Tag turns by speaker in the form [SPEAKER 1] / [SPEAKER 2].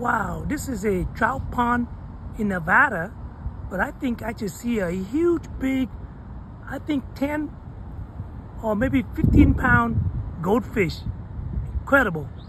[SPEAKER 1] Wow, this is a trout pond in Nevada, but I think I just see a huge, big, I think 10 or maybe 15-pound goldfish. Incredible.